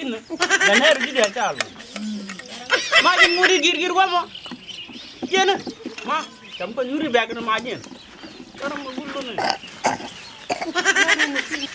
majin dan her di dia talu majin muri gir gua mo jena ma tam ko yuri bag na majin karam mo gullo ne